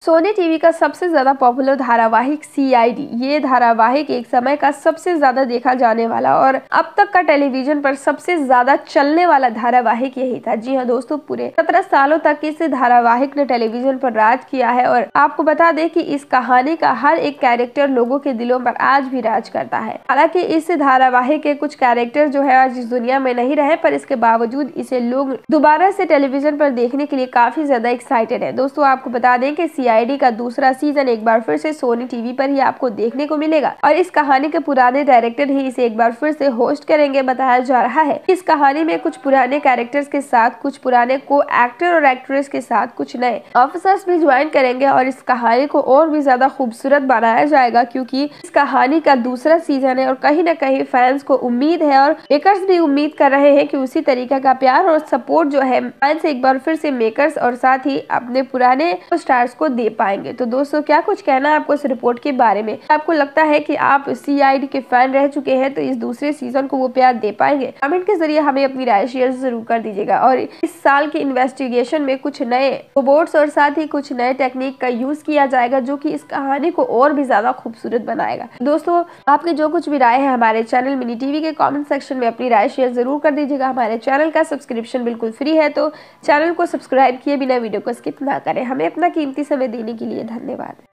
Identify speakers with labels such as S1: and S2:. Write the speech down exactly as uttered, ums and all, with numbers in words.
S1: Sony TV का सबसे ज्यादा पॉपुलर धारावाहिक सी आई डी, ये धारावाहिक एक समय का सबसे ज्यादा देखा जाने वाला और अब तक का टेलीविजन पर सबसे ज्यादा चलने वाला धारावाहिक यही था। जी हाँ दोस्तों, पूरे सत्रह सालों तक इस धारावाहिक ने टेलीविजन पर राज किया है और आपको बता दें कि इस कहानी का हर एक कैरेक्टर लोगों के दिलों पर आज भी राज करता है। हालांकि इस धारावाहिक के कुछ कैरेक्टर जो है आज इस दुनिया में नहीं रहे, पर इसके बावजूद इसे लोग दोबारा से टेलीविजन पर देखने के लिए काफी ज्यादा एक्साइटेड है। दोस्तों आपको बता दें कि सी आई डी का दूसरा सीजन एक बार फिर से सोनी टीवी पर ही आपको देखने को मिलेगा और इस कहानी के पुराने डायरेक्टर ही इसे एक बार फिर से होस्ट करेंगे। बताया जा रहा है इस कहानी में कुछ पुराने कैरेक्टर्स के साथ कुछ पुराने को एक्टर और एक्ट्रेस के साथ कुछ नए ऑफिसर्स भी ज्वाइन करेंगे और इस कहानी को और भी ज्यादा खूबसूरत बनाया जाएगा, क्योंकि इस कहानी का दूसरा सीजन है और कहीं ना कहीं फैंस को उम्मीद है और मेकर्स भी उम्मीद कर रहे हैं कि उसी तरीके का प्यार और सपोर्ट जो है फैंस एक बार फिर से मेकर्स और साथ ही अपने पुराने स्टार्स को दे पाएंगे। तो दोस्तों क्या कुछ कहना है आपको इस रिपोर्ट के बारे में? आपको लगता है कि आप सी आई डी के फैन रह चुके हैं तो इस दूसरे सीजन को वो प्यार दे पाएंगे? कमेंट के जरिए हमें अपनी राय शेयर जरूर कर दीजिएगा। और इस साल के इन्वेस्टिगेशन में कुछ नए रोबोट्स और साथ ही कुछ नए टेक्निक का यूज किया जाएगा जो कि इस कहानी को और भी ज्यादा खूबसूरत बनाएगा। दोस्तों आपके जो कुछ भी राय है हमारे चैनल मिनी टीवी के कमेंट सेक्शन में अपनी राय शेयर जरूर कर दीजिएगा। हमारे चैनल का सब्सक्रिप्शन बिल्कुल फ्री है, तो चैनल को सब्सक्राइब किए बिना वीडियो को स्किप ना करें। हमें अपना कीमती समय देने के लिए धन्यवाद।